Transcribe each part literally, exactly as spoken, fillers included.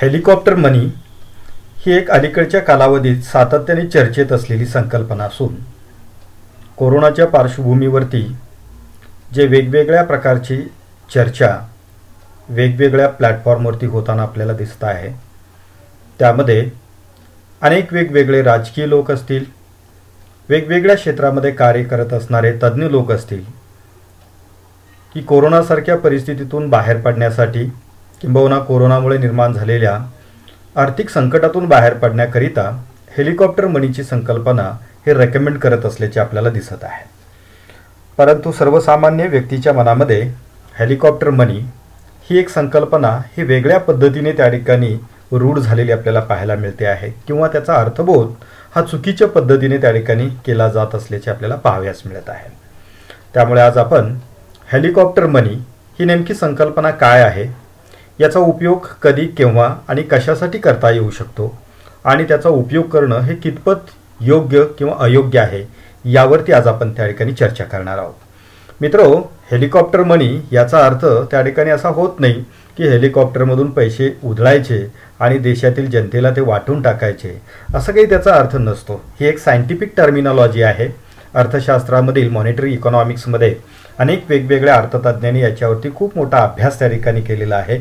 Helicopter मनी ही एक अलीकडच्या कालावधीत सातत्याने चर्चेत असलेली संकल्पना असून कोरोनाच्या पार्श्वभूमीवरती जे वेगवेगळ्या प्रकारची चर्चा वेगवेगळ्या प्लॅटफॉर्मवरती होताना आपल्याला दिसत आहे, त्यामध्ये अनेक वेगवेगळे राजकीय लोक असतील, वेगवेगळ्या क्षेत्रामध्ये कार्य करत असणारे तज्ज्ञ लोक असतील, की कोरोनासारख्या परिस्थितीतून बाहेर पडण्यासाठी किंबहुना कोरोनामुळे निर्माण झालेल्या आर्थिक संकटातून बाहेर पडण्याकरिता हेलिकॉप्टर मनीची संकल्पना हे रेकमेंड करत असल्याचे आपल्याला दिसत आहे. परंतु सर्वसामान्य व्यक्तीच्या मनामध्ये हेलिकॉप्टर मनी ही एक संकल्पना ही वेगळ्या पद्धतीने त्या ठिकाणी रूढ झालेली आपल्याला पाहायला मिळते आहे किंवा त्याचा अर्थबोध हा चुकीच्या पद्धतीने त्या ठिकाणी केला जात असल्याचे आपल्याला पाहावयास मिळत आहे. त्यामुळे आज आपण हेलिकॉप्टर मनी ही नेमकी संकल्पना काय आहे, याचा उपयोग कधी केव्हा आणि कशासाठी करता येऊ शकतो आणि त्याचा उपयोग करणं हे कितपत योग्य किंवा अयोग्य आहे यावरती आज आपण त्या ठिकाणी चर्चा करणार आहोत. मित्रो, हेलिकॉप्टर मनी याचा अर्थ त्या ठिकाणी असा होत नाही की हेलिकॉप्टरमधून पैसे उधळायचे आणि देशातील जनतेला ते वाटून टाकायचे, असं काही त्याचा अर्थ नसतो. ही एक सायंटिफिक टर्मिनॉलॉजी आहे. अर्थशास्त्रामधील मॉनिटरी इकॉनॉमिक्समध्ये अनेक वेगवेगळ्या अर्थतज्ञांनी याच्यावरती खूप मोठा अभ्यास त्या ठिकाणी केलेला आहे.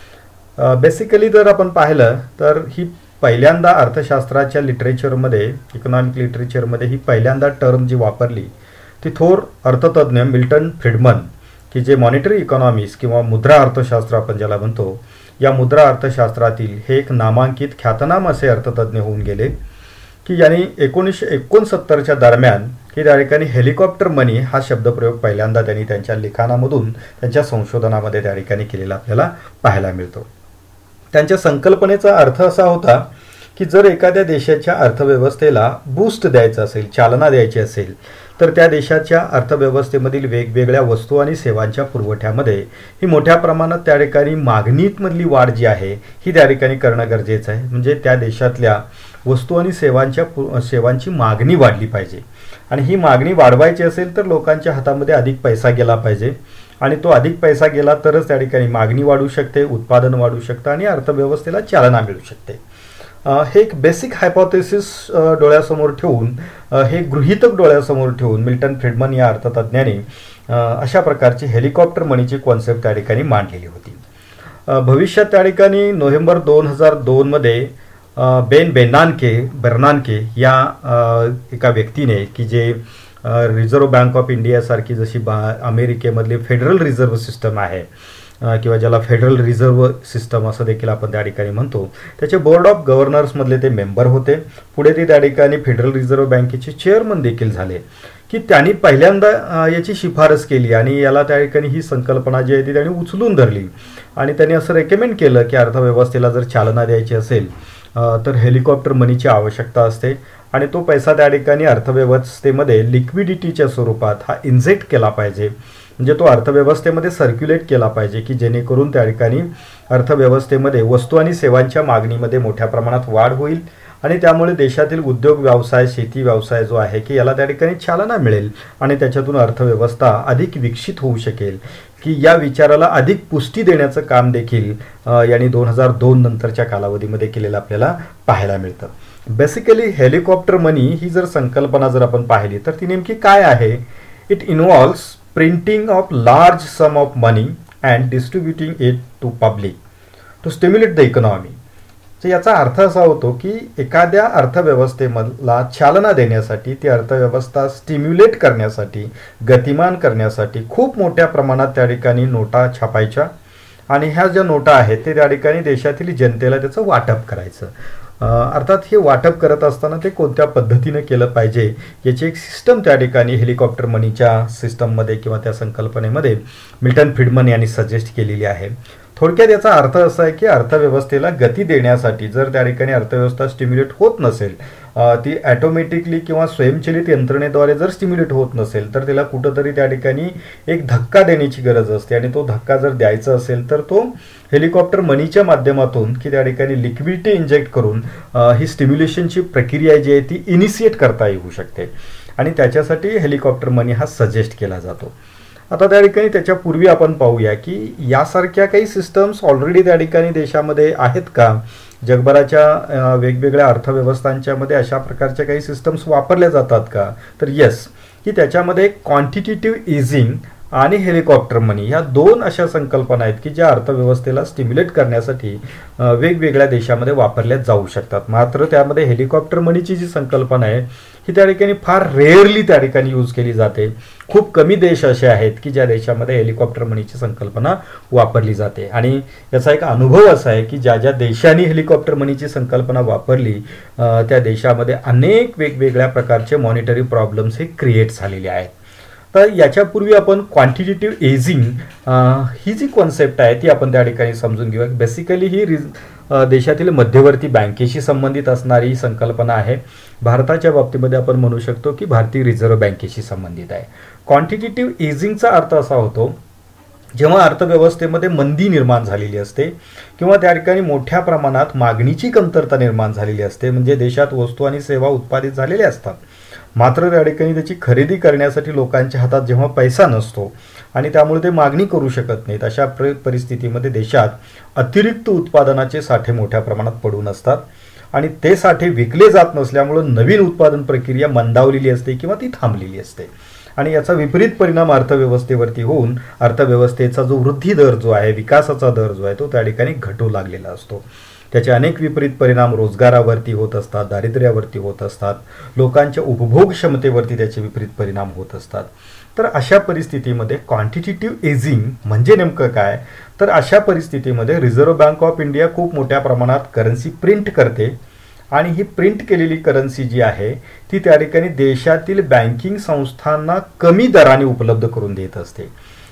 बेसिकली जर आपण पाहिलं तर ही पहिल्यांदा अर्थशास्त्राच्या लिटरेचरमध्ये इकॉनॉमिक लिटरेचरमध्ये ही पहिल्यांदा टर्म जी वापरली ती थोर अर्थतज्ञ मिल्टन फ्रीडमन, की जे मॉनिटरी इकॉनॉमिक्स किंवा मुद्रा अर्थशास्त्र आपण ज्याला म्हणतो, या मुद्रा अर्थशास्त्रातील हे एक नामांकित ख्यातनाम असे अर्थतज्ञ होऊन गेले, की यांनी एकोणीसशे एकोणसत्तरच्या दरम्यान की त्या ठिकाणी हेलिकॉप्टर मनी हा शब्दप्रयोग पहिल्यांदा त्यांनी त्यांच्या लिखाणामधून त्यांच्या संशोधनामध्ये त्या ठिकाणी केलेला आपल्याला पाहायला मिळतो. त्यांच्या संकल्पनेचा अर्थ असा होता की जर एखाद्या देशाच्या अर्थव्यवस्थेला बूस्ट द्यायचं असेल, चालना द्यायची असेल, तर त्या देशाच्या अर्थव्यवस्थेमधील वेगवेगळ्या वस्तू आणि सेवांच्या पुरवठ्यामध्ये ही मोठ्या प्रमाणात त्या ठिकाणी मागणीमधली वाढ जी आहे ही त्या ठिकाणी करणं गरजेचं आहे. म्हणजे त्या देशातल्या वस्तू आणि सेवांच्या सेवांची मागणी वाढली पाहिजे आणि ही मागणी वाढवायची असेल तर लोकांच्या हातामध्ये अधिक पैसा गेला पाहिजे आणि तो अधिक पैसा गेला तरच त्या ठिकाणी मागणी वाढू शकते, उत्पादन वाढू शकतं आणि अर्थव्यवस्थेला चालना मिळू शकते. हे एक बेसिक हायपोथेसिस डोळ्यासमोर ठेवून, हे गृहीतक डोळ्यासमोर ठेवून मिल्टन फ्रीडमन या अर्थतज्ञाने अशा प्रकारची हेलिकॉप्टर मनीची कॉन्सेप्ट त्या ठिकाणी मांडलेली होती. भविष्यात त्या ठिकाणी नोव्हेंबर दोन हजार दोनमध्ये बेन बेर्नानके बेर्नानके या एका व्यक्तीने, की जे रिझर्व्ह बँक ऑफ इंडियासारखी जशी बा अमेरिकेमधली फेडरल रिझर्व्ह सिस्टम आहे किंवा ज्याला फेडरल रिझर्व्ह सिस्टम असं देखील आपण त्या ठिकाणी म्हणतो, त्याचे बोर्ड ऑफ गव्हर्नर्समधले ते मेंबर होते. पुढे ते त्या ठिकाणी फेडरल रिझर्व्ह बँकेचे चेअरमन देखील झाले, की त्यांनी पहिल्यांदा याची शिफारस केली आणि याला त्या ठिकाणी ही संकल्पना जी आहे ती त्यांनी उचलून धरली आणि त्यांनी असं रेकमेंड केलं की अर्थव्यवस्थेला जर चालना द्यायची असेल तर हेलिकॉप्टर मनीची आवश्यकता असते आणि तो पैसा त्या ठिकाणी अर्थव्यवस्थेमध्ये लिक्विडिटीच्या स्वरूपात हा इंजेक्ट केला पाहिजे, म्हणजे तो अर्थव्यवस्थेमध्ये सर्क्युलेट केला पाहिजे, की जेणेकरून त्या ठिकाणी अर्थव्यवस्थेमध्ये वस्तू आणि सेवांच्या मागणीमध्ये मोठ्या प्रमाणात वाढ होईल आणि त्यामुळे देशातील उद्योग व्यवसाय, शेती व्यवसाय जो आहे की याला त्या ठिकाणी चालना मिळेल आणि त्याच्यातून अर्थव्यवस्था अधिक विकसित होऊ शकेल, की या विचाराला अधिक पुष्टी देण्याचं काम देखील यांनी दोन हजार दोन नंतरच्या कालावधीमध्ये केलेलं आपल्याला पाहायला मिळतं. बेसिकली हेलिकॉप्टर मनी ही जर संकल्पना जर आपण पाहिली तर ती नेमकी काय आहे? It involves printing of large sum of money and distributing it to public to stimulate the economy. तर याचा अर्थ असा होतो की एखाद्या अर्थव्यवस्थेमधला चालना देण्यासाठी, ती अर्थव्यवस्था स्टिम्युलेट करण्यासाठी, गतिमान करण्यासाठी खूप मोठ्या प्रमाणात त्या ठिकाणी नोटा छापायच्या आणि ह्या ज्या नोटा आहेत ते त्या ठिकाणी देशातील जनतेला त्याचं वाटप करायचं. अर्थात हे वाटप करत असताना ते कोणत्या पद्धतीने केलं पाहिजे याची एक सिस्टम त्या ठिकाणी हेलिकॉप्टर मनीच्या सिस्टममध्ये किंवा त्या संकल्पनेमध्ये मिल्टन फ्रीडमन यांनी सजेस्ट केलेली आहे. थोडक्यात याचा अर्थ असा आहे की अर्थव्यवस्थेला गती देण्यासाठी जर त्या ठिकाणी अर्थव्यवस्था स्टिम्युलेट होत नसेल, ती ॲटोमॅटिकली किंवा स्वयंचलित यंत्रणेद्वारे जर स्टिम्युलेट होत नसेल तर तिला कुठंतरी त्या ठिकाणी एक धक्का देण्याची गरज असते आणि तो धक्का जर द्यायचा असेल तर तो हेलिकॉप्टर मनीच्या माध्यमातून की त्या ठिकाणी लिक्विडिटी इंजेक्ट करून ही स्टिम्युलेशनची प्रक्रिया जी आहे ती इनिशिएट करता येऊ शकते आणि त्याच्यासाठी हेलिकॉप्टर मनी हा सजेस्ट केला जातो. आता त्या ठिकाणी त्याच्यापूर्वी आपण पाहूया की यासारख्या काही सिस्टम्स ऑलरेडी त्या ठिकाणी देशामध्ये आहेत का, जगभराच्या वेगवेगळ्या अर्थव्यवस्थांच्या मध्ये अशा प्रकारच्या काही सिस्टम्स वापरल्या जातात का. तर येस, की त्याच्यामध्ये क्वांटिटेटिव्ह इझिंग आणि हेलिकॉप्टर मनी ह्या दोन अशा संकल्पना आहेत की ज्या अर्थव्यवस्थेला स्टिम्युलेट करण्यासाठी वेगवेगळ्या देशामध्ये वापरल्या जाऊ शकतात. मात्र त्यामध्ये हेलिकॉप्टर मनीची जी संकल्पना आहे ही त्या ठिकाणी फार रेअरली त्या ठिकाणी यूज केली जाते. खूप कमी देश असे आहेत की ज्या देशामध्ये हेलिकॉप्टर मनीची संकल्पना वापरली जाते. आणि याचा एक अनुभव असा आहे की ज्या ज्या देशांनी हेलिकॉप्टर मनीची संकल्पना वापरली त्या देशामध्ये अनेक वेगवेगळ्या प्रकारचे मॉनिटरी प्रॉब्लेम्स हे क्रिएट झालेले आहेत. तर याच्यापूर्वी आपण क्वांटिटेटिव्ह एजिंग ही जी कॉन्सेप्ट आहे ती आपण त्या ठिकाणी समजून घेऊया. बेसिकली ही रिज देशातील मध्यवर्ती बँकेशी संबंधित असणारी संकल्पना आहे. भारताच्या बाबतीमध्ये आपण म्हणू शकतो की भारतीय रिझर्व्ह बँकेशी संबंधित आहे. क्वांटिटेटिव्ह एजिंगचा अर्थ असा होतो जेव्हा अर्थव्यवस्थेमध्ये मंदी निर्माण झालेली असते किंवा त्या ठिकाणी मोठ्या प्रमाणात मागणीची कमतरता निर्माण झालेली असते, म्हणजे देशात वस्तू आणि सेवा उत्पादित झालेल्या असतात, मात्र त्या ठिकाणी त्याची खरेदी करण्यासाठी लोकांच्या हातात जेव्हा पैसा नसतो आणि त्यामुळे ते मागणी करू शकत नाहीत, अशा परिस्थितीमध्ये देशात अतिरिक्त उत्पादनाचे साठे मोठ्या प्रमाणात पडून असतात आणि ते साठे विकले जात नसल्यामुळे नवीन उत्पादन प्रक्रिया मंदावलेली असते किंवा ती थांबलेली असते. आणि याचा विपरीत परिणाम अर्थव्यवस्थेवरती होऊन अर्थव्यवस्थेचा जो वृद्धी दर जो आहे, विकासाचा दर जो आहे, तो त्या ठिकाणी घटू लागलेला असतो. त्याचे अनेक विपरीत परिणाम रोजगारावरती होत असतात, दारिद्र्यावरती होत असतात, लोकांच्या उपभोग क्षमतेवरती त्याचे विपरीत परिणाम होत असतात. तर अशा परिस्थितीमध्ये क्वांटिटेटिव्ह एजिंग म्हणजे नेमकं काय, तर अशा परिस्थितीमध्ये रिझर्व्ह बँक ऑफ इंडिया खूप मोठ्या प्रमाणात करन्सी प्रिंट करते आणि ही प्रिंट केलेली करन्सी जी आहे ती त्या ठिकाणी देशातील बँकिंग संस्थांना कमी दराने उपलब्ध करून देत असते.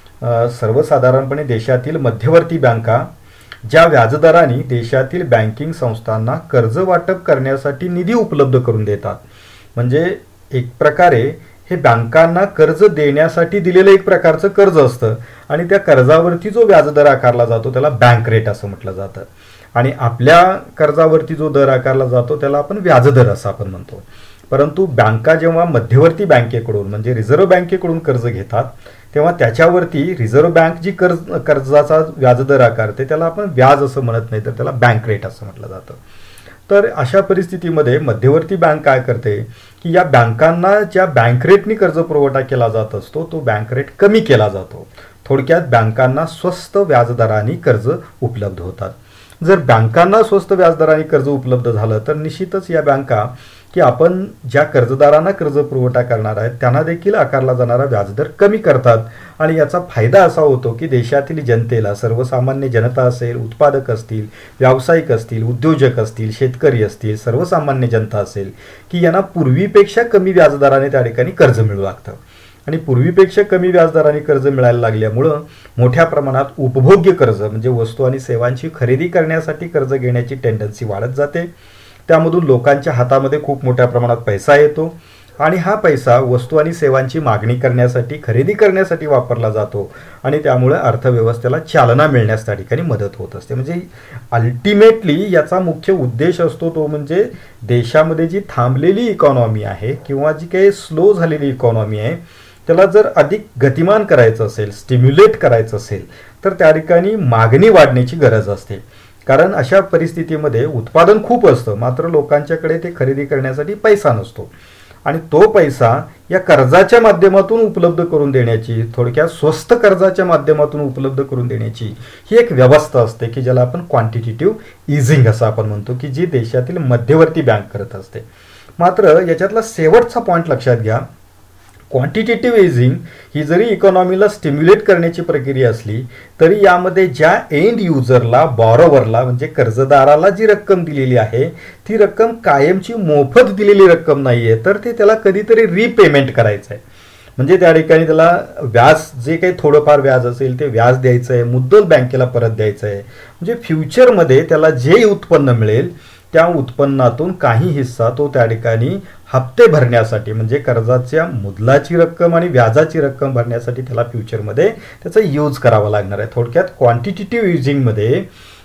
सर्वसाधारणपणे देशातील मध्यवर्ती बँका ज्या व्याजदराने देशातील बँकिंग संस्थांना कर्ज वाटप करण्यासाठी निधी उपलब्ध करून देतात, म्हणजे एक प्रकारे हे बँकांना कर्ज देण्यासाठी दिलेलं एक प्रकारचं कर्ज असतं आणि त्या कर्जावरती जो व्याजदर आकारला जातो त्याला बँक रेट असं म्हटलं जातं आणि आपल्या कर्जावरती जो दर आकारला जातो त्याला आपण व्याजदर असं आपण म्हणतो. परंतु बँका जेव्हा मध्यवर्ती बँकेकडून म्हणजे रिझर्व्ह बँकेकडून कर्ज घेतात तेव्हा त्याच्यावरती रिझर्व्ह बँक जी कर्ज कर्जाचा व्याजदर आकारते त्याला आपण व्याज असं म्हणत नाही, तर त्याला बँक रेट असं म्हटलं जातं. तर अशा परिस्थितीमध्ये मध्यवर्ती बँक काय करते की या बँकांना ज्या बँक रेटनी कर्ज पुरवठा केला जात असतो तो बँक रेट कमी केला जातो. थोडक्यात बँकांना स्वस्त व्याजदराने कर्ज उपलब्ध होतात. जर बँकांना स्वस्त व्याजदराने कर्ज उपलब्ध झालं तर निश्चितच या बँका की आपण ज्या कर्जदारांना कर्ज पुरवठा करणार आहेत त्यांना देखील आकारला जाणारा व्याजदर कमी करतात आणि याचा फायदा असा होतो की देशातील जनतेला, सर्वसामान्य जनता असेल, उत्पादक असतील, व्यावसायिक असतील, उद्योजक असतील, शेतकरी असतील, सर्वसामान्य जनता असेल की यांना पूर्वीपेक्षा कमी व्याजदराने त्या ठिकाणी कर्ज मिळू लागतं आणि पूर्वीपेक्षा कमी व्याजदराने कर्ज मिळायला लागल्यामुळं मोठ्या प्रमाणात उपभोग्य कर्ज म्हणजे वस्तू आणि सेवांची खरेदी करण्यासाठी कर्ज घेण्याची टेंडन्सी वाढत जाते. त्यामधून लोकांच्या हातामध्ये खूप मोठ्या प्रमाणात पैसा येतो आणि हा पैसा वस्तू आणि सेवांची मागणी करण्यासाठी, खरेदी करण्यासाठी वापरला जातो आणि त्यामुळे अर्थव्यवस्थेला चालना मिळण्यास त्या ठिकाणी मदत होत असते. म्हणजे अल्टिमेटली याचा मुख्य उद्देश असतो तो म्हणजे देशामध्ये जी थांबलेली इकॉनॉमी आहे किंवा जी काही स्लो झालेली इकॉनॉमी आहे त्याला जर अधिक गतिमान करायचं असेल, स्टिम्युलेट करायचं असेल तर त्या ठिकाणी मागणी वाढण्याची गरज असते. कारण अशा परिस्थितीमध्ये उत्पादन खूप असतं मात्र लोकांच्याकडे ते खरेदी करण्यासाठी पैसा नसतो आणि तो पैसा या कर्जाच्या माध्यमातून उपलब्ध करून देण्याची, थोडक्यात स्वस्त कर्जाच्या माध्यमातून उपलब्ध करून देण्याची ही एक व्यवस्था असते की ज्याला आपण क्वांटिटेटिव्ह इझिंग असं आपण म्हणतो की जी देशातील मध्यवर्ती बँक करत असते. मात्र याच्यातला शेवटचा पॉईंट लक्षात घ्या, क्वांटिटेटिव्ह इझिंग ही जरी इकॉनॉमीला स्टिम्युलेट करण्याची प्रक्रिया असली तरी यामध्ये ज्या एंड युजरला, बॉरोवरला म्हणजे कर्जदाराला जी रक्कम दिलेली आहे ती रक्कम कायमची मोफत दिलेली रक्कम नाही आहे, तर ते त्याला कधीतरी रिपेमेंट करायचं आहे. म्हणजे त्या ठिकाणी त्याला व्याज, जे काही थोडंफार व्याज असेल ते व्याज द्यायचं आहे, मुद्दल बँकेला परत द्यायचं आहे. म्हणजे फ्युचरमध्ये त्याला जे उत्पन्न मिळेल त्या उत्पन्नातून काही हिस्सा तो त्या ठिकाणी हप्ते भरण्यासाठी म्हणजे कर्जाच्या मुदलाची रक्कम आणि व्याजाची रक्कम भरण्यासाठी त्याला फ्युचरमध्ये त्याचा यूज करावा लागणार आहे. थोडक्यात क्वांटिटेटिव्ह युजिंगमध्ये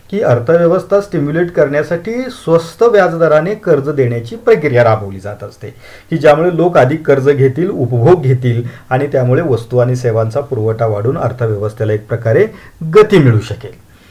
की अर्थव्यवस्था स्टिम्युलेट करण्यासाठी स्वस्त व्याजदराने कर्ज देण्याची प्रक्रिया राबवली जात असते, की ज्यामुळे लोक अधिक कर्ज घेतील, उपभोग घेतील आणि त्यामुळे वस्तू आणि सेवांचा पुरवठा वाढून अर्थव्यवस्थेला एक प्रकारे गती मिळू शकेल.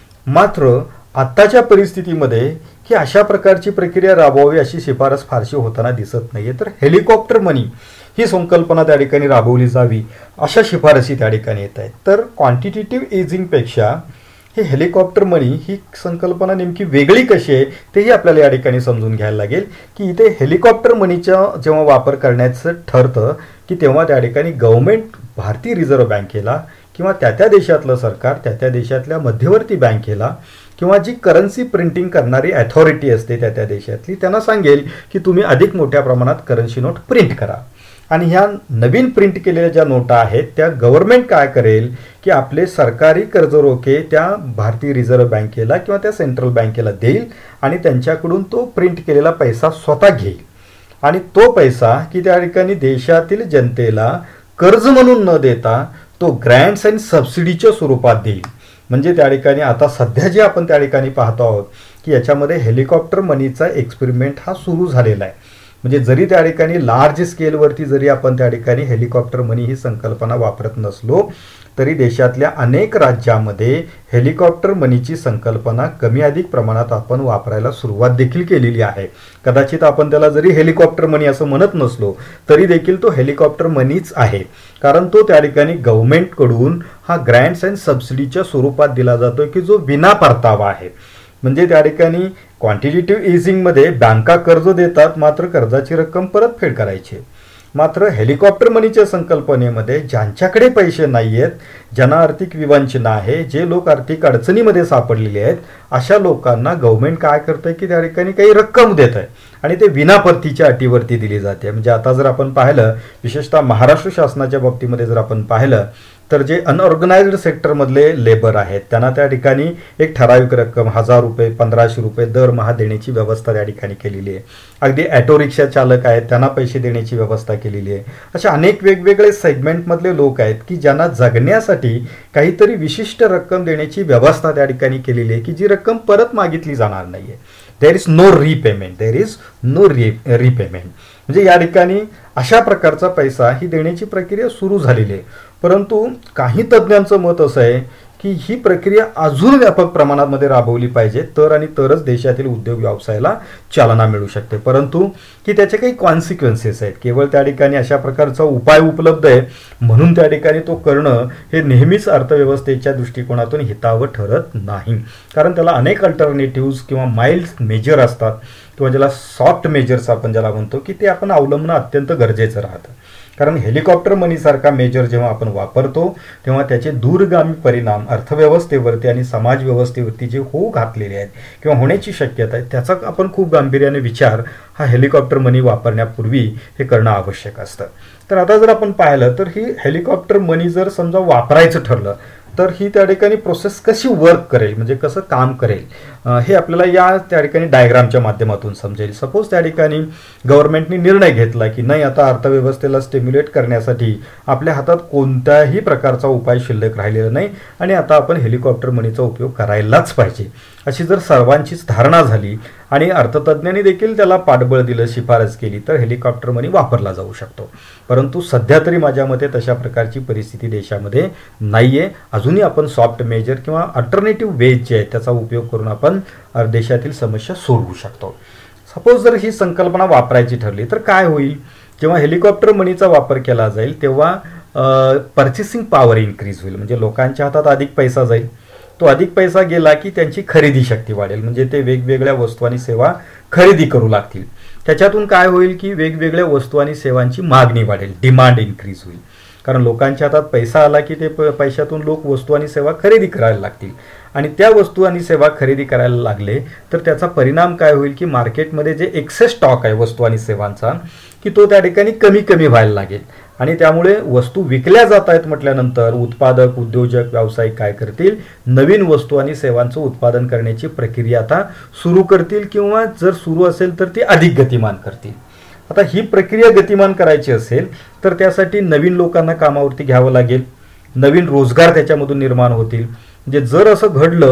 मात्र आत्ताच्या परिस्थितीमध्ये की अशा प्रकारची प्रक्रिया राबवावी अशी शिफारस फारशी होताना दिसत नाहीये. तर हेलिकॉप्टर मनी ही संकल्पना त्या ठिकाणी राबवली जावी अशा शिफारसी त्या ठिकाणी येत आहेत. तर क्वांटिटेटिव्ह इझिंगपेक्षा हे हेलिकॉप्टर मनी ही संकल्पना नेमकी वेगळी कशी आहे तेही आपल्याला या ठिकाणी समजून घ्यायला लागेल. की इथे हेलिकॉप्टर मनीचा जेव्हा वापर करण्याचं ठरतं की तेव्हा त्या ठिकाणी गव्हर्नमेंट भारतीय रिझर्व्ह बँकेला किंवा त्या त्या देशातलं सरकार त्या त्या देशातल्या मध्यवर्ती बँकेला किंवा जी करन्सी प्रिंटिंग करणारी अथॉरिटी असते त्या त्या देशातली त्यांना सांगेल की तुम्ही अधिक मोठ्या प्रमाणात करन्सी नोट प्रिंट करा. आणि ह्या नवीन प्रिंट केलेल्या ज्या नोटा आहेत त्या गव्हर्नमेंट काय करेल की आपले सरकारी कर्जरोखे त्या भारतीय रिझर्व्ह बँकेला किंवा त्या सेंट्रल बँकेला देईल आणि त्यांच्याकडून तो प्रिंट केलेला पैसा स्वतः घेईल आणि तो पैसा की त्या ठिकाणी देशातील जनतेला कर्ज म्हणून न देता तो ग्रँट्स अँड सबसिडीच्या स्वरूपात देईल. म्हणजे त्या ठिकाणी आता सध्या जे आपण त्या ठिकाणी पाहतो आहोत की याच्यामध्ये हेलिकॉप्टर मनीचा एक्सपेरिमेंट हा सुरू झालेला आहे. म्हणजे जरी त्या ठिकाणी लार्ज स्केलवरती जरी आपण त्या ठिकाणी हेलिकॉप्टर मनी ही संकल्पना वापरत नसलो तरी देशातल्या अनेक राज्यामध्ये हेलिकॉप्टर मनीची संकल्पना कमी अधिक प्रमाणात आपण वापरायला सुरुवात देखील केलेली आहे. कदाचित आपण त्याला जरी हेलिकॉप्टर मनी असं म्हणत नसलो तरी देखील तो हेलिकॉप्टर मनीच आहे, कारण तो त्या ठिकाणी गव्हर्नमेंटकडून हा ग्रँट्स अँड सबसिडीच्या स्वरूपात दिला जातो की जो विना परतावा आहे. म्हणजे त्या ठिकाणी क्वांटिटेटिव्ह इझिंगमध्ये बँका कर्ज देतात मात्र कर्जाची रक्कम परतफेड करायची. मात्र हेलिकॉप्टर मनीच्या संकल्पनेमध्ये ज्यांच्याकडे पैसे नाही आहेत, ज्यांना आर्थिक विवंचना आहे, जे लोक आर्थिक अडचणीमध्ये सापडलेले आहेत अशा लोकांना गव्हर्नमेंट काय करतं की त्या ठिकाणी काही रक्कम देत आहे आणि ते विना परतीच्या अटीवरती दिली जाते. म्हणजे आता जर आपण पाहिलं विशेषतः महाराष्ट्र शासनाच्या बाबतीमध्ये जर आपण पाहिलं तर जे अनऑर्गनाइज्ड सेक्टरमधले लेबर आहेत त्यांना त्या ठिकाणी एक ठराविक रक्कम हजार रुपये पंधराशे रुपये दरमहा देण्याची व्यवस्था त्या ठिकाणी केलेली आहे. अगदी ॲटो रिक्षा चालक आहेत त्यांना पैसे देण्याची व्यवस्था केलेली आहे. अशा अनेक वेगवेगळे सेगमेंटमधले लोक आहेत की ज्यांना जगण्यासाठी काहीतरी विशिष्ट रक्कम देण्याची व्यवस्था त्या ठिकाणी केलेली आहे की जी रक्कम परत मागितली जाणार नाही आहे. There is no repayment there is no re repayment म्हणजे या ठिकाणी अशा प्रकारचा पैसा ही देण्याची प्रक्रिया सुरू झालेली आहे. परंतु काही तज्ज्ञांचं मत असं आहे की ही प्रक्रिया अजून व्यापक प्रमाणामध्ये राबवली पाहिजे तर आणि तरच देशातील उद्योग व्यवसायाला चालना मिळू शकते. परंतु की त्याचे काही कॉन्सिक्वेन्सेस आहेत. केवळ त्या ठिकाणी अशा प्रकारचा उपाय उपलब्ध आहे म्हणून त्या ठिकाणी तो करणं हे नेहमीच अर्थव्यवस्थेच्या दृष्टिकोनातून हितावं ठरत नाही, कारण त्याला अनेक अल्टरनेटिव्ज किंवा माइल्ड मेजर असतात किंवा ज्याला सॉफ्ट मेजर्स आपण ज्याला म्हणतो की ते आपण अवलंबणं अत्यंत गरजेचं राहतं. कारण हेलिकॉप्टर मनीसारखा मेजर जेव्हा आपण वापरतो तेव्हा त्याचे दूरगामी परिणाम अर्थव्यवस्थेवरती आणि समाज व्यवस्थेवरती जे होऊ घातलेले आहेत किंवा होण्याची शक्यता आहे त्याचा आपण खूप गांभीर्याने विचार हा हेलिकॉप्टर मनी वापरण्यापूर्वी हे करणं आवश्यक असतं. तर आता जर आपण पाहिलं तर ही हेलिकॉप्टर मनी जर समजा वापरायचं ठरलं तर ही त्या ठिकाणी प्रोसेस कशी वर्क करेल म्हणजे कसं काम करेल हे आपल्याला या त्या ठिकाणी डायग्रामच्या माध्यमातून समजेल. सपोज त्या ठिकाणी गव्हर्नमेंटने निर्णय घेतला की नाही आता अर्थव्यवस्थेला स्टिम्युलेट करण्यासाठी आपल्या हातात कोणत्याही प्रकारचा उपाय शिल्लक राहिलेला नाही आणि आता आपण हेलिकॉप्टर मनीचा उपयोग करायलाच पाहिजे अशी जर सर्वांचीच धारणा झाली आणि अर्थतज्ञांनी देखील त्याला पाठबळ दिलं शिफारस केली तर हेलिकॉप्टर मनी वापरला जाऊ शकतो. परंतु सध्या तरी माझ्या मते तशा प्रकारची परिस्थिती देशामध्ये नाही आहे. अजूनही आपण सॉफ्ट मेजर किंवा अल्टरनेटिव्ह वेज जे आहेत त्याचा उपयोग करून आपण देशातील समस्या सोडवू शकतो. सपोज जर ही संकल्पना वापरायची ठरली तर काय होईल, जेव्हा हेलिकॉप्टर मनीचा वापर केला जाईल तेव्हा पर्चेसिंग पॉवर इन्क्रीज होईल. म्हणजे लोकांच्या हातात अधिक पैसा जाईल, तो अधिक पैसा गेला की त्यांची खरेदी शक्ती वाढेल म्हणजे ते वेगवेगळ्या वस्तू आणि सेवा खरेदी करू लागतील. त्याच्यातून काय होईल की वेगवेगळ्या वस्तू आणि सेवांची मागणी वाढेल, डिमांड इन्क्रीज होईल. कारण लोकांच्या हातात पैसा आला की ते पैशातून लोक वस्तू आणि सेवा खरेदी करायला लागतील आणि त्या वस्तू आणि सेवा खरेदी करायला लागले तर त्याचा परिणाम काय होईल की मार्केटमध्ये जे एक्सेस स्टॉक आहे वस्तू आणि सेवांचा की तो त्या ठिकाणी कमी कमी व्हायला लागेल आणि त्यामुळे वस्तू विकल्या जात आहेत म्हटल्यानंतर उत्पादक उद्योजक व्यावसायिक काय करतील, नवीन वस्तू आणि सेवांचं उत्पादन करण्याची प्रक्रिया आता सुरू करतील किंवा जर सुरू असेल तर ती अधिक गतिमान करतील. आता ही प्रक्रिया गतिमान करायची असेल तर त्यासाठी नवीन लोकांना कामावरती घ्यावं लागेल, नवीन रोजगार त्याच्यामधून निर्माण होतील. म्हणजे जर असं घडलं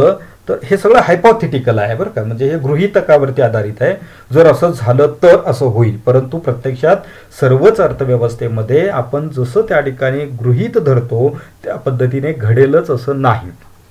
तर हे सगळं हायपोथेटिकल आहे बरं का, म्हणजे हे गृहीतकावरती आधारित आहे. जर असं झालं तर असं होईल, परंतु प्रत्यक्षात सर्वच अर्थव्यवस्थेमध्ये आपण जसं त्या ठिकाणी गृहीत धरतो त्या पद्धतीने घडेलच असं नाही.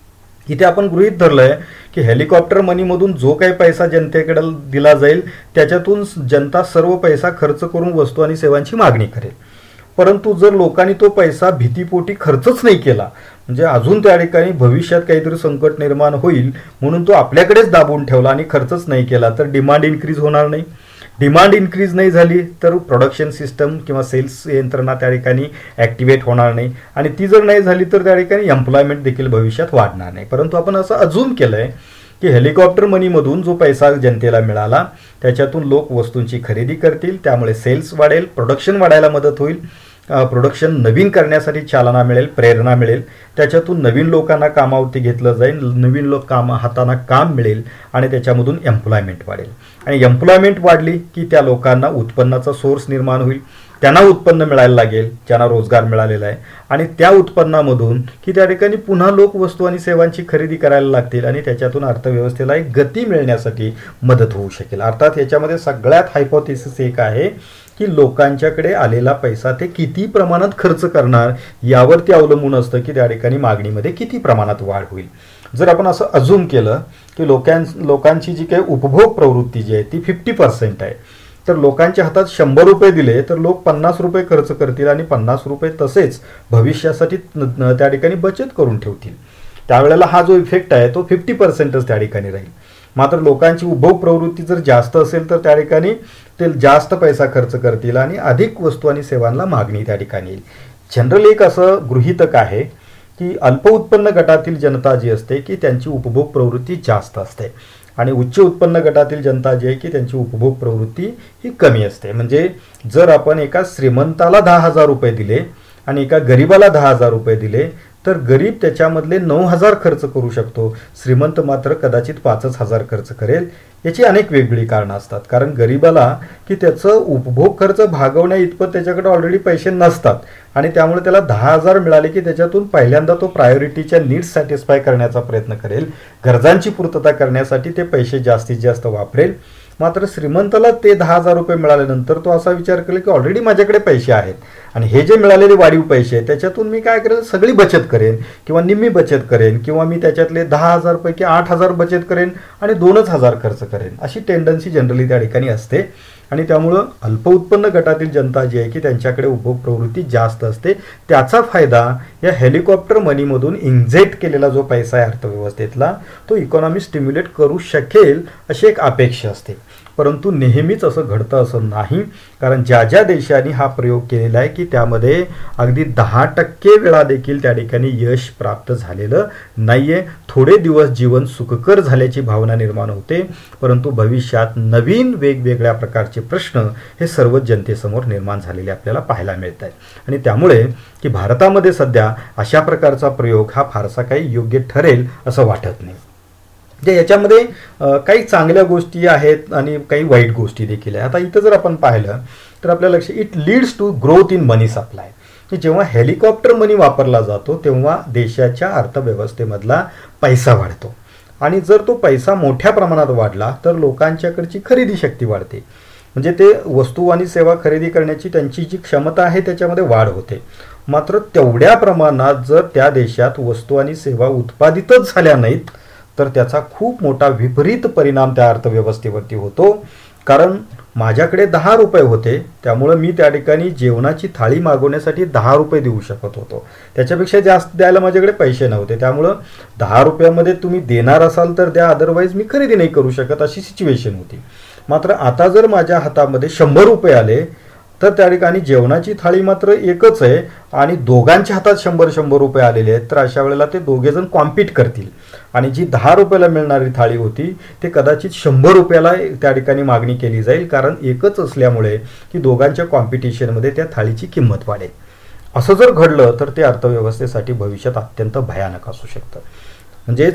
इथे आपण गृहीत धरलंय की हेलिकॉप्टर मनीमधून जो काही पैसा जनतेकडे दिला जाईल त्याच्यातून जनता सर्व पैसा खर्च करून वस्तू आणि सेवांची मागणी करेल. परंतु जर लोकांनी तो पैसा भीतीपोटी खर्चच नाही केला, म्हणजे अजून त्या ठिकाणी भविष्यात काहीतरी संकट निर्माण होईल म्हणून तो आपल्याकडेच दाबून ठेवला आणि खर्चच नाही केला, तर डिमांड इन्क्रीज होणार नाही. डिमांड इन्क्रीज नाही झाली तर प्रोडक्शन सिस्टम किंवा सेल्स यंत्रणा त्या ठिकाणी ॲक्टिवेट होणार नाही, आणि ती जर नाही झाली तर त्या ठिकाणी एम्प्लॉयमेंट देखील भविष्यात वाढणार नाही. परंतु आपण असं अजून केलं आहे की हेलिकॉप्टर मनीमधून जो पैसा जनतेला मिळाला त्याच्यातून लोक वस्तूंची खरेदी करतील, त्यामुळे सेल्स वाढेल, प्रोडक्शन वाढायला मदत होईल, प्रोडक्शन नवीन करण्यासाठी चालना मिळेल, प्रेरणा मिळेल, त्याच्यातून नवीन लोकांना कामावरती घेतलं जाईल, नवीन लोक काम हातांना काम मिळेल आणि त्याच्यामधून एम्प्लॉयमेंट वाढेल. आणि एम्प्लॉयमेंट वाढली की त्या लोकांना उत्पन्नाचा सोर्स निर्माण होईल, त्यांना उत्पन्न मिळायला लागेल, ज्यांना रोजगार मिळालेला आहे, आणि त्या उत्पन्नामधून की त्या ठिकाणी पुन्हा लोक वस्तू आणि सेवांची खरेदी करायला लागतील आणि त्याच्यातून अर्थव्यवस्थेला एक गती मिळण्यासाठी मदत होऊ शकेल. अर्थात याच्यामध्ये सगळ्यात हायपोथेसिस एक आहे की लोकांच्याकडे आलेला पैसा ते किती प्रमाणात खर्च करणार यावरती अवलंबून असतं की त्या ठिकाणी मागणीमध्ये किती प्रमाणात वाढ होईल. जर आपण असं अजूम केलं की लोकां लोकांची जी काही उपभोग प्रवृत्ती जी आहे ती फिफ्टी पर्सेंट आहे, तर लोकांच्या हातात शंभर रुपये दिले तर लोक पन्नास रुपये खर्च करतील आणि पन्नास रुपये तसेच भविष्यासाठी त्या ठिकाणी बचत करून ठेवतील. त्यावेळेला हा जो इफेक्ट आहे तो फिफ्टी पर्सेंटच त्या ठिकाणी राहील. मात्र लोकांची उपभोग प्रवृत्ती जर जास्त असेल तर त्या ठिकाणी ते जास्त पैसा खर्च करतील आणि अधिक वस्तू आणि सेवांना मागणी त्या ठिकाणी येईल. जनरली एक असं गृहीतक आहे की अल्प उत्पन्न गटातील जनता जी असते की त्यांची उपभोग प्रवृत्ती जास्त असते आणि उच्च उत्पन्न गटातील जनता जी आहे की त्यांची उपभोग प्रवृत्ती ही कमी असते. म्हणजे जर आपण एका श्रीमंताला दहा हजार रुपये दिले आणि एका गरीबाला दहा हजार रुपये दिले तर गरीब त्याच्यामधले नऊ हजार खर्च करू शकतो, श्रीमंत मात्र कदाचित पाचच हजार खर्च करेल. याची अनेक वेगवेगळी कारणं असतात, कारण गरीबाला की त्याचं उपभोग खर्च भागवण्या इतपत त्याच्याकडे ऑलरेडी पैसे नसतात आणि त्यामुळे त्याला दहा हजार मिळाले की त्याच्यातून पहिल्यांदा तो प्रायोरिटीच्या नीड्स सॅटिस्फाय करण्याचा प्रयत्न करेल, गरजांची पूर्तता करण्यासाठी ते पैसे जास्तीत जास्त वापरेल. मात्र श्रीमंताला ते दहा हजार रुपये मिळाल्यानंतर तो असा विचार करेल की ऑलरेडी माझ्याकडे पैसे आहेत आणि हे जे मिळालेले वाढीव पैसे आहेत त्याच्यातून मी काय करेल, सगळी बचत करेन किंवा निम्मी बचत करेन किंवा मी त्याच्यातले दहा हजार पैकी आठ हजार बचत करेन आणि दोनच हजार खर्च करेन, अशी टेंडन्सी जनरली त्या ठिकाणी असते. आणि त्यामुळं अल्प उत्पन्न गटातील जनता जी आहे की त्यांच्याकडे उपभोग प्रवृत्ती जास्त असते, त्याचा फायदा या हेलिकॉप्टर मनीमधून इंजेक्ट केलेला जो पैसा आहे अर्थव्यवस्थेतला तो इकॉनॉमी स्टिम्युलेट करू शकेल अशी एक अपेक्षा असते. परंतु नेहमीच असं घडतं असं नाही, कारण ज्या ज्या देशांनी हा प्रयोग केलेला आहे की त्यामध्ये अगदी दहा टक्के वेळा देखील त्या ठिकाणी यश प्राप्त झालेलं नाहीये. थोडे दिवस जीवन सुखकर झाल्याची भावना निर्माण होते, परंतु भविष्यात नवीन वेगवेगळ्या प्रकारचे प्रश्न हे सर्व जनतेसमोर निर्माण झालेले आपल्याला पाहायला मिळत आहेत. आणि त्यामुळे की भारतामध्ये सध्या अशा प्रकारचा प्रयोग हा फारसा काही योग्य ठरेल असं वाटत नाही. जे याच्यामध्ये काही चांगल्या गोष्टी आहेत आणि काही वाईट गोष्टी देखील आहेत. आता इथं जर आपण पाहिलं तर आपल्या लक्षात it leads to growth in money supply. की जेव्हा हेलिकॉप्टर मनी वापरला जातो तेव्हा देशाच्या अर्थव्यवस्थेमधला पैसा वाढतो आणि जर तो पैसा मोठ्या प्रमाणात वाढला तर लोकांच्याकडची खरेदी शक्ती वाढते, म्हणजे ते वस्तू आणि सेवा खरेदी करण्याची त्यांची जी क्षमता आहे त्याच्यामध्ये वाढ होते. मात्र तेवढ्या प्रमाणात जर त्या देशात वस्तू आणि सेवा उत्पादितच झाल्या नाहीत तर त्याचा खूप मोठा विपरीत परिणाम त्या अर्थव्यवस्थेवरती होतो. कारण माझ्याकडे दहा रुपये होते त्यामुळे मी त्या ठिकाणी जेवणाची थाळी मागवण्यासाठी दहा रुपये देऊ शकत होतो, त्याच्यापेक्षा जास्त द्यायला माझ्याकडे पैसे नव्हते. त्यामुळं दहा रुपयामध्ये तुम्ही देणार असाल तर द्या, अदरवाईज मी खरेदी नाही करू शकत अशी सिच्युएशन होती. मात्र आता जर माझ्या हातामध्ये शंभर रुपये आले तर त्या ठिकाणी जेवणाची थाळी मात्र एकच आहे आणि दोघांच्या हातात शंभर शंभर रुपये आलेले आहेत, तर अशा वेळेला ते दोघेजण कॉम्पीट करतील आणि जी दहा रुपयाला मिळणारी थाळी होती ते कदाचित शंभर रुपयाला त्या ठिकाणी मागणी केली जाईल, कारण एकच असल्यामुळे की दोघांच्या कॉम्पिटिशनमध्ये त्या थाळीची किंमत वाढेल. असं जर घडलं तर ते अर्थव्यवस्थेसाठी भविष्यात अत्यंत भयानक असू शकतं. म्हणजेच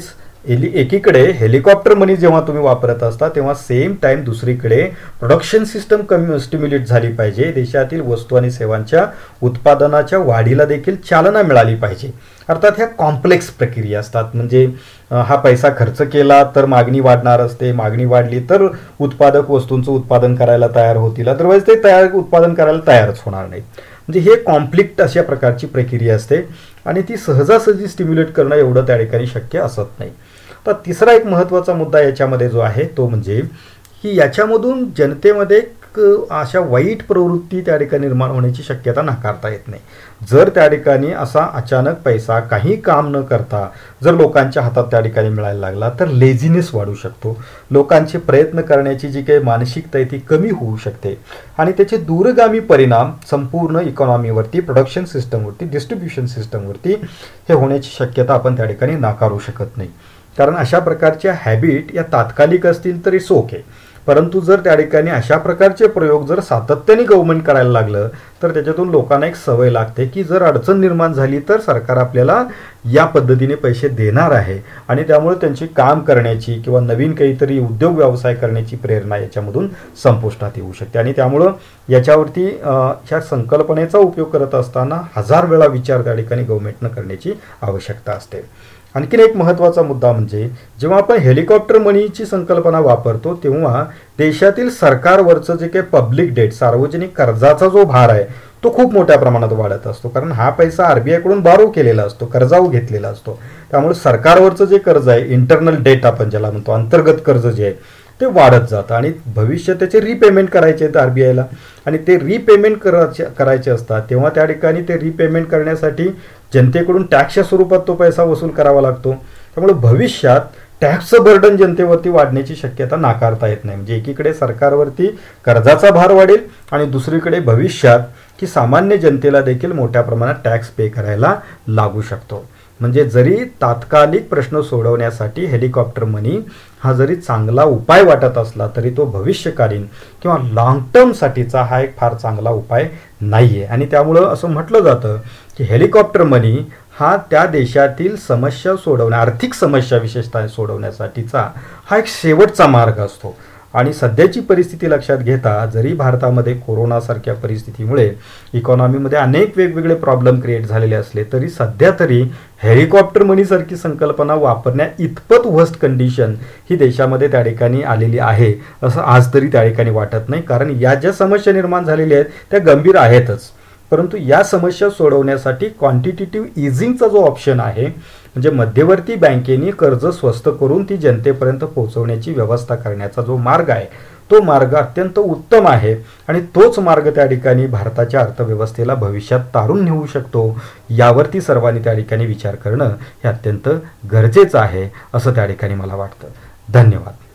एली एकीकडे हेलिकॉप्टर मनी जेव्हा तुम्ही वापरत असता तेव्हा सेम टाइम दुसरीकडे प्रोडक्शन सिस्टम कमी स्टिम्युलेट झाली पाहिजे, देशातील वस्तू आणि सेवांच्या उत्पादनाच्या वाढीला देखील चालना मिळाली पाहिजे. अर्थात ह्या कॉम्प्लेक्स प्रक्रिया असतात. म्हणजे हा पैसा खर्च केला तर मागणी वाढणार असते, मागणी वाढली तर उत्पादक वस्तूंचं उत्पादन करायला तयार होतील, अदरवाईज ते तयार उत्पादन करायला तयारच होणार नाही. म्हणजे हे कॉम्प्लिक्ट अशा प्रकारची प्रक्रिया असते आणि ती सहजासहजी स्टिम्युलेट करणं एवढं त्या ठिकाणी शक्य असत नाही. तर तिसरा एक महत्त्वाचा मुद्दा याच्यामध्ये जो आहे तो म्हणजे की याच्यामधून जनतेमध्ये अशा वाईट प्रवृत्ती त्या ठिकाणी निर्माण होण्याची शक्यता नाकारता येत नाही. जर त्या ठिकाणी असा अचानक पैसा काही काम न करता जर लोकांच्या हातात त्या ठिकाणी मिळायला लागला तर लेझिनेस वाढू शकतो, लोकांचे प्रयत्न करण्याची जी काही मानसिकता आहे ती कमी होऊ शकते आणि त्याचे दूरगामी परिणाम संपूर्ण इकॉनॉमीवरती, प्रोडक्शन सिस्टमवरती, डिस्ट्रीब्युशन सिस्टमवरती हे होण्याची शक्यता आपण त्या ठिकाणी नाकारू शकत नाही. कारण अशा प्रकारच्या हॅबिट या तात्कालिक असतील तर इट्स ओके, परंतु जर त्या ठिकाणी अशा प्रकारचे प्रयोग जर सातत्याने गव्हर्नमेंट करायला लागलं तर त्याच्यातून लोकांना एक सवय लागते की जर अडचण निर्माण झाली तर सरकार आपल्याला या पद्धतीने पैसे देणार आहे आणि त्यामुळे त्यांची काम करण्याची किंवा नवीन काहीतरी उद्योग व्यवसाय करण्याची प्रेरणा याच्यामधून संपुष्टात येऊ शकते. आणि त्यामुळं याच्यावरती ह्या संकल्पनेचा उपयोग करत असताना हजार वेळा विचार त्या ठिकाणी गव्हर्नमेंटनं करण्याची आवश्यकता असते. आणखीन एक महत्त्वाचा मुद्दा म्हणजे जेव्हा आपण हेलिकॉप्टर मनीची संकल्पना वापरतो तेव्हा देशातील सरकारवरचं जे काही पब्लिक डेट, सार्वजनिक कर्जाचा जो भार आहे तो खूप मोठ्या प्रमाणात वाढत असतो. कारण हा पैसा आरबीआयकडून बारो केलेला असतो, कर्जाऊ घेतलेला असतो. त्यामुळे सरकारवरचं जे कर्ज आहे, इंटरनल डेट आपण ज्याला म्हणतो, अंतर्गत कर्ज जे आहे ते वाढत जातं आणि भविष्य त्याचे रिपेमेंट करायचे आहेत आरबीआयला आणि ते रिपेमेंट करायचे करायचे असतात तेव्हा त्या ठिकाणी ते रिपेमेंट करण्यासाठी जनतेकडून टॅक्सच्या स्वरूपात तो पैसा वसूल करावा लागतो. त्यामुळे भविष्यात टॅक्सचं बर्डन जनतेवरती वाढण्याची शक्यता नाकारता येत नाही. म्हणजे एकीकडे सरकारवरती कर्जाचा भार वाढेल आणि दुसरीकडे भविष्यात की सामान्य जनतेला देखील मोठ्या प्रमाणात टॅक्स पे करायला लागू शकतो. म्हणजे जरी तात्कालिक प्रश्न सोडवण्यासाठी हेलिकॉप्टर मनी हा जरी चांगला उपाय वाटत असला तरी तो भविष्यकालीन किंवा लॉंग टर्मसाठीचा हा एक फार चांगला उपाय नाही आहे. आणि त्यामुळं असं म्हटलं जातं की हेलिकॉप्टर मनी हा त्या देशातील समस्या सोडवण्या, आर्थिक समस्या विशेषतः सोडवण्यासाठीचा हा एक शेवटचा मार्ग असतो. आणि सध्याची परिस्थिती लक्षात घेता जरी भारतामध्ये कोरोनासारख्या परिस्थितीमुळे इकॉनॉमीमध्ये अनेक वेगवेगळे प्रॉब्लेम क्रिएट झालेले असले तरी सध्या तरी हेलिकॉप्टर मनीसारखी संकल्पना वापरण्या इतपत वर्स्ट कंडिशन ही देशामध्ये त्या ठिकाणी आलेली आहे असं आज तरी त्या ठिकाणी वाटत नाही. कारण या ज्या समस्या निर्माण झालेल्या आहेत त्या गंभीर आहेतच, परंतु या समस्या सोडवण्यासाठी क्वांटिटेटिव्ह इझिंगचा जो ऑप्शन आहे म्हणजे मध्यवर्ती बँकेनी कर्ज स्वस्त करून ती जनतेपर्यंत पोहोचवण्याची व्यवस्था करण्याचा जो मार्ग आहे तो मार्ग अत्यंत उत्तम आहे आणि तोच मार्ग त्या ठिकाणी भारताच्या अर्थव्यवस्थेला भविष्यात तारून नेऊ शकतो. यावरती सर्वांनी त्या ठिकाणी विचार करणं हे अत्यंत गरजेचं आहे असं त्या ठिकाणी मला वाटतं. धन्यवाद.